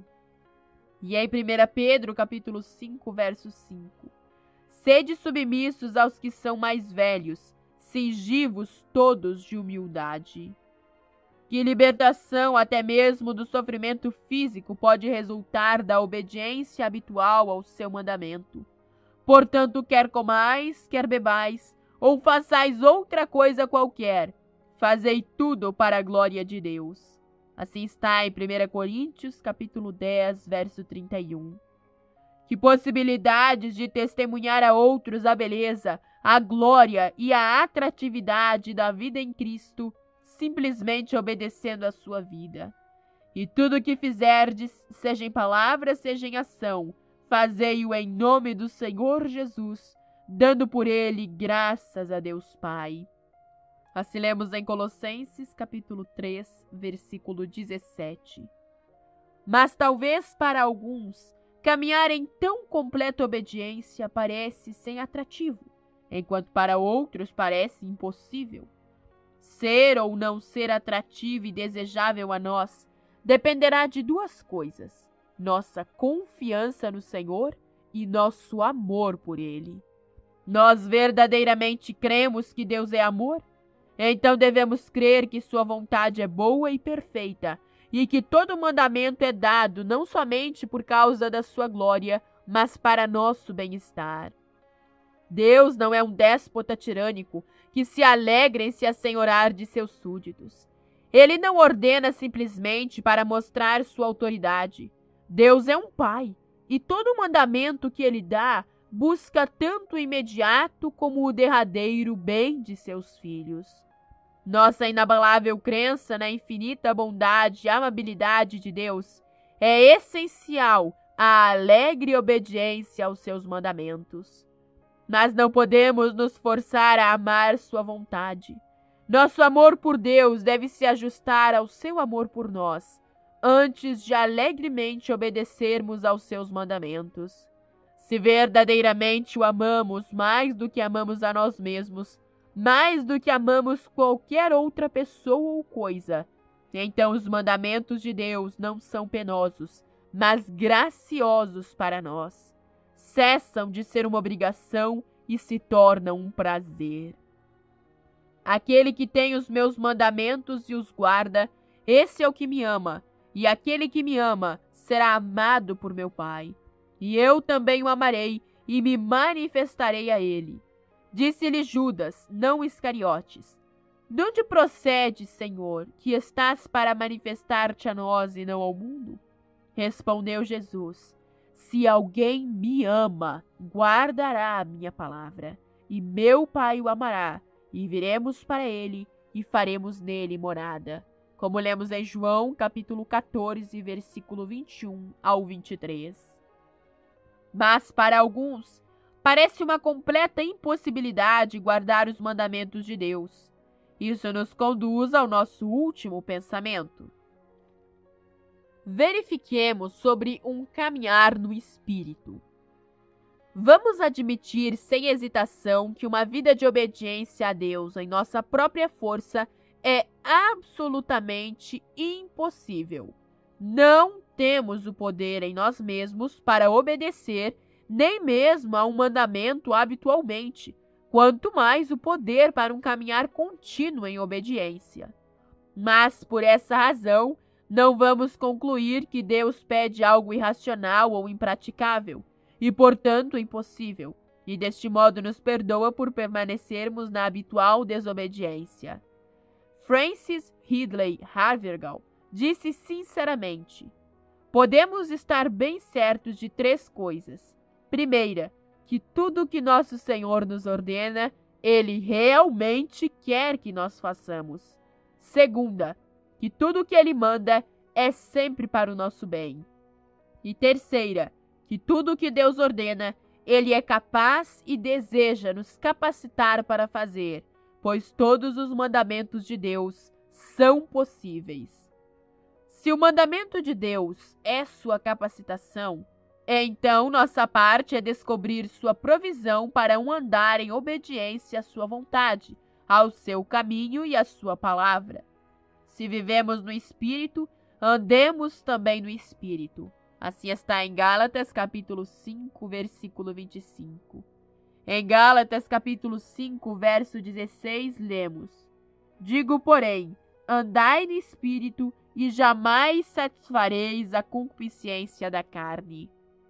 Speaker 1: E em primeira Pedro capítulo cinco, verso cinco. Sede submissos aos que são mais velhos, cingivos todos de humildade. Que libertação até mesmo do sofrimento físico pode resultar da obediência habitual ao seu mandamento. Portanto, quer comais, quer bebais, ou façais outra coisa qualquer, fazei tudo para a glória de Deus. Assim está em primeira Coríntios, capítulo dez, verso trinta e um. Que possibilidades de testemunhar a outros a beleza, a glória e a atratividade da vida em Cristo, simplesmente obedecendo a sua vida. E tudo o que fizerdes, seja em palavra, seja em ação, fazei-o em nome do Senhor Jesus, dando por ele graças a Deus Pai. Assim lemos em Colossenses, capítulo três, versículo dezessete. Mas talvez para alguns, caminhar em tão completa obediência parece sem atrativo, enquanto para outros parece impossível. Ser ou não ser atrativo e desejável a nós dependerá de duas coisas: nossa confiança no Senhor e nosso amor por Ele. Nós verdadeiramente cremos que Deus é amor? Então devemos crer que sua vontade é boa e perfeita, e que todo mandamento é dado não somente por causa da sua glória, mas para nosso bem-estar. Deus não é um déspota tirânico que se alegra em se assenhorar de seus súditos. Ele não ordena simplesmente para mostrar sua autoridade. Deus é um pai, e todo mandamento que ele dá busca tanto o imediato como o derradeiro bem de seus filhos. Nossa inabalável crença na infinita bondade e amabilidade de Deus é essencial à alegre obediência aos seus mandamentos. Mas não podemos nos forçar a amar sua vontade. Nosso amor por Deus deve se ajustar ao seu amor por nós, antes de alegremente obedecermos aos seus mandamentos. Se verdadeiramente o amamos mais do que amamos a nós mesmos, mais do que amamos qualquer outra pessoa ou coisa, então os mandamentos de Deus não são penosos, mas graciosos para nós. Cessam de ser uma obrigação e se tornam um prazer. Aquele que tem os meus mandamentos e os guarda, esse é o que me ama, e aquele que me ama será amado por meu Pai. E eu também o amarei e me manifestarei a ele. Disse-lhe Judas, não Iscariotes: de onde procede, Senhor, que estás para manifestar-te a nós e não ao mundo? Respondeu Jesus: se alguém me ama, guardará a minha palavra, e meu Pai o amará, e viremos para ele e faremos nele morada. Como lemos em João, capítulo quatorze, versículo vinte e um ao vinte e três. Mas para alguns, parece uma completa impossibilidade guardar os mandamentos de Deus. Isso nos conduz ao nosso último pensamento. Verifiquemos sobre um caminhar no Espírito. Vamos admitir sem hesitação que uma vida de obediência a Deus em nossa própria força é absolutamente impossível. Não temos o poder em nós mesmos para obedecer nem mesmo a um mandamento habitualmente, quanto mais o poder para um caminhar contínuo em obediência. Mas, por essa razão, não vamos concluir que Deus pede algo irracional ou impraticável, e, portanto, impossível, e deste modo nos perdoa por permanecermos na habitual desobediência. Francis Ridley Havergal disse sinceramente: podemos estar bem certos de três coisas. Primeira, que tudo o que nosso Senhor nos ordena, Ele realmente quer que nós façamos. Segunda, que tudo o que Ele manda é sempre para o nosso bem. E terceira, que tudo o que Deus ordena, Ele é capaz e deseja nos capacitar para fazer, pois todos os mandamentos de Deus são possíveis. Se o mandamento de Deus é sua capacitação, então nossa parte é descobrir sua provisão para um andar em obediência à sua vontade, ao seu caminho e à sua palavra. Se vivemos no Espírito, andemos também no Espírito. Assim está em Gálatas capítulo cinco, versículo vinte e cinco. Em Gálatas capítulo cinco, verso dezesseis, lemos: digo, porém, andai no Espírito e jamais satisfareis a concupiscência da carne.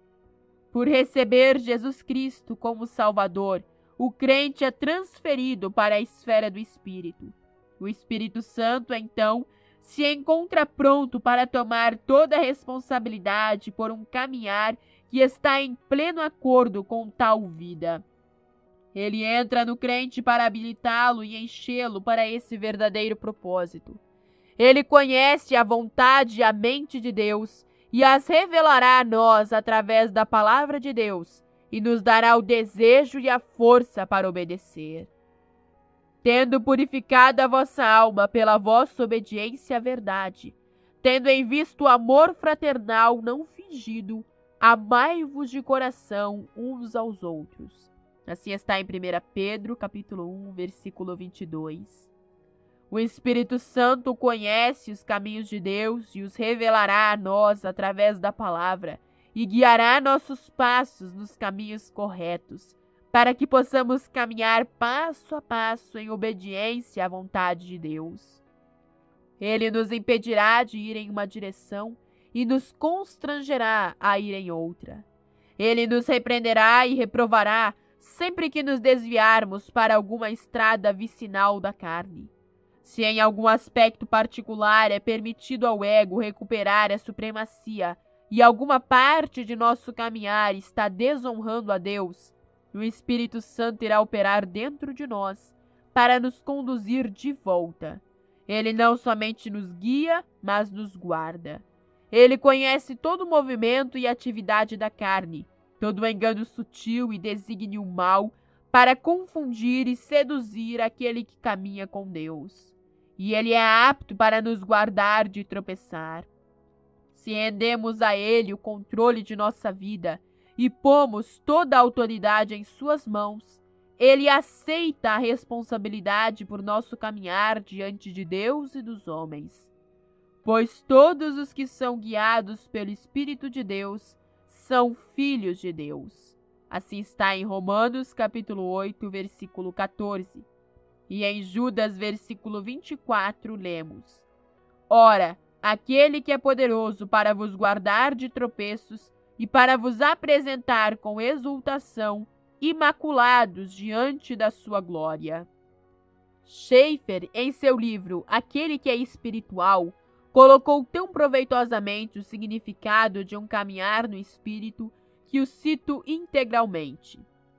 Speaker 1: Por receber Jesus Cristo como Salvador, o crente é transferido para a esfera do Espírito. O Espírito Santo, então, se encontra pronto para tomar toda a responsabilidade por um caminhar que está em pleno acordo com tal vida. Ele entra no crente para habilitá-lo e enchê-lo para esse verdadeiro propósito. Ele conhece a vontade e a mente de Deus e as revelará a nós através da palavra de Deus e nos dará o desejo e a força para obedecer. Tendo purificado a vossa alma pela vossa obediência à verdade, tendo em vista o amor fraternal não fingido, amai-vos de coração uns aos outros. Assim está em primeira Pedro, capítulo um, versículo vinte e dois. O Espírito Santo conhece os caminhos de Deus e os revelará a nós através da palavra e guiará nossos passos nos caminhos corretos, para que possamos caminhar passo a passo em obediência à vontade de Deus. Ele nos impedirá de ir em uma direção e nos constrangerá a ir em outra. Ele nos repreenderá e reprovará sempre que nos desviarmos para alguma estrada vicinal da carne. Se em algum aspecto particular é permitido ao ego recuperar a supremacia e alguma parte de nosso caminhar está desonrando a Deus, o Espírito Santo irá operar dentro de nós para nos conduzir de volta. Ele não somente nos guia, mas nos guarda. Ele conhece todo o movimento e atividade da carne, todo o engano sutil e desígnio mau para confundir e seduzir aquele que caminha com Deus. E ele é apto para nos guardar de tropeçar. Se rendemos a ele o controle de nossa vida e pomos toda a autoridade em suas mãos, ele aceita a responsabilidade por nosso caminhar diante de Deus e dos homens. Pois todos os que são guiados pelo Espírito de Deus são filhos de Deus. Assim está em Romanos, capítulo oito, versículo quatorze. E em Judas, versículo vinte e quatro, lemos: Ora, aquele que é poderoso para vos guardar de tropeços e para vos apresentar com exultação, imaculados diante da sua glória. Schaeffer, em seu livro Aquele que é Espiritual, colocou tão proveitosamente o significado de um caminhar no Espírito que o cito integralmente.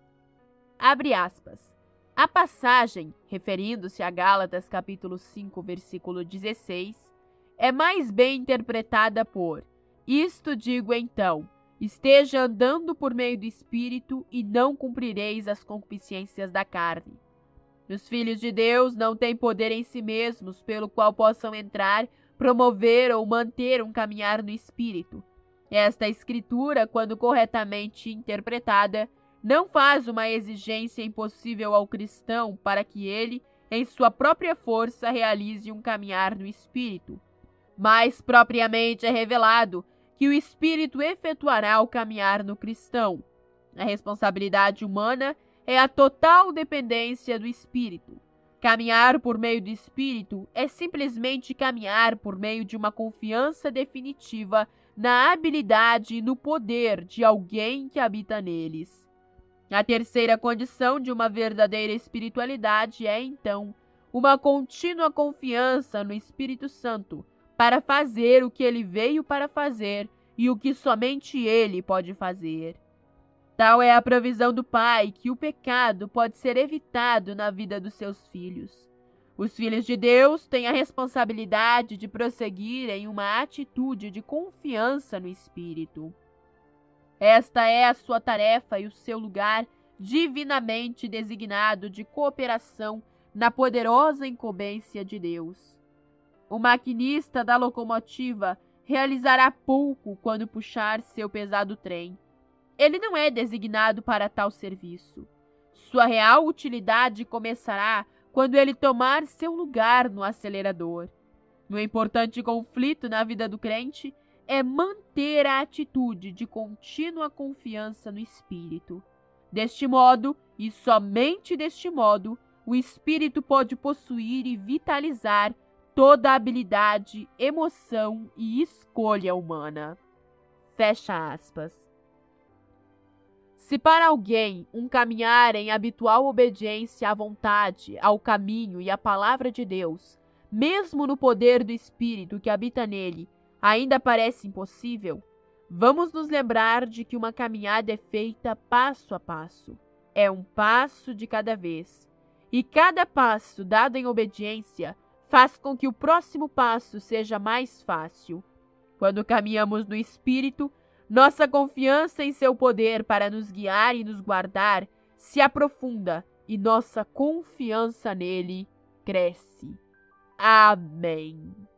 Speaker 1: Abre aspas. A passagem, referindo-se a Gálatas capítulo cinco, versículo dezesseis, é mais bem interpretada por: Isto digo então, esteja andando por meio do Espírito e não cumprireis as concupiscências da carne. Os filhos de Deus não têm poder em si mesmos pelo qual possam entrar, promover ou manter um caminhar no Espírito. Esta escritura, quando corretamente interpretada, não faz uma exigência impossível ao cristão para que ele, em sua própria força, realize um caminhar no Espírito. Mas, propriamente, é revelado que o Espírito efetuará o caminhar no cristão. A responsabilidade humana é a total dependência do Espírito. Caminhar por meio do Espírito é simplesmente caminhar por meio de uma confiança definitiva na habilidade e no poder de alguém que habita neles. A terceira condição de uma verdadeira espiritualidade é, então, uma contínua confiança no Espírito Santo para fazer o que ele veio para fazer e o que somente ele pode fazer. Tal é a provisão do Pai que o pecado pode ser evitado na vida dos seus filhos. Os filhos de Deus têm a responsabilidade de prosseguir em uma atitude de confiança no Espírito. Esta é a sua tarefa e o seu lugar divinamente designado de cooperação na poderosa incumbência de Deus. O maquinista da locomotiva realizará pouco quando puxar seu pesado trem. Ele não é designado para tal serviço. Sua real utilidade começará quando ele tomar seu lugar no acelerador. Um importante conflito na vida do crente é manter a atitude de contínua confiança no Espírito. Deste modo, e somente deste modo, o Espírito pode possuir e vitalizar toda a habilidade, emoção e escolha humana. Fecha aspas. Se para alguém um caminhar em habitual obediência à vontade, ao caminho e à palavra de Deus, mesmo no poder do Espírito que habita nele, ainda parece impossível, vamos nos lembrar de que uma caminhada é feita passo a passo. é um passo de cada vez, e cada passo dado em obediência faz com que o próximo passo seja mais fácil. Quando caminhamos no Espírito, nossa confiança em seu poder para nos guiar e nos guardar se aprofunda e nossa confiança nele cresce. Amém.